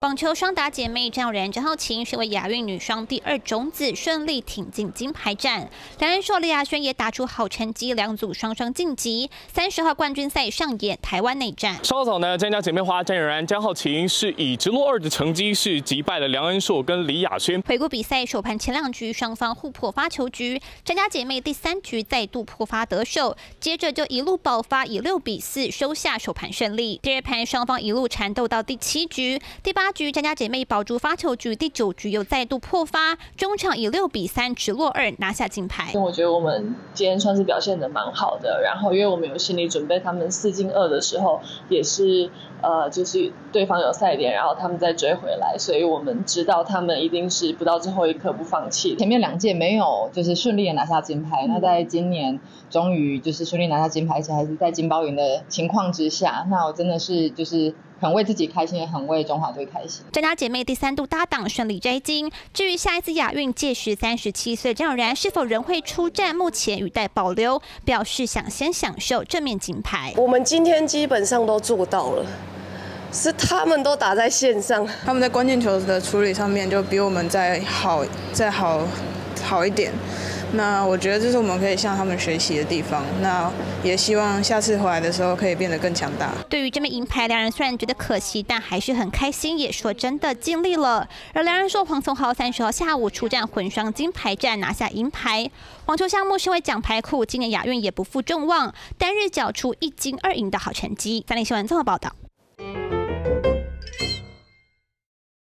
网球双打姐妹张友然、张浩晴身为亚运女双第2种子，顺利挺进金牌战。两人说李雅轩也打出好成绩，两组双双晋级。30号冠军赛上演台湾内战。 稍早呢，詹家姐妹花张友然、张浩晴是以直落2的成绩是击败了梁恩硕跟李雅轩。 回顾比赛首盘前2局，双方互破发球局，詹家姐妹第3局再度破发得手，接着就一路爆发，以6比4收下首盘胜利。第2盘双方一路缠斗到第7局，第8局詹家姐妹保住发球局，第9局又再度破发，中场以6比3直落2拿下金牌。 我觉得我们今天算是表现得蛮好的，然后因为我们有心理准备，他们4进2的时候也是就是对方有赛点，然后他们再追回来，所以我们知道他们一定是不到最后一刻不放弃。 前面2届没有就是顺利的拿下金牌，那在今年终于就是顺利拿下金牌，而且还是在金包银的情况之下，那我真的是就是很为自己开心，也很为中华队开心。 詹家姐妹第3度搭档顺利摘金。至于下一次亚运，届时37岁张友然是否仍会出战，目前语带保留，表示想先享受这面金牌。 我们今天基本上都做到了。是他们都打在线上， 他们在关键球的处理上面就比我们再好一点。那我觉得这是我们可以向他们学习的地方。那也希望下次回来的时候可以变得更强大。 对于这枚银牌，两人虽然觉得可惜，但还是很开心，也说真的尽力了。而两人说，黄聪豪30号下午出战混双金牌战拿下银牌。网球项目身为奖牌库，今年亚运也不负众望，单日缴出1金2银的好成绩。3立新闻综合报道。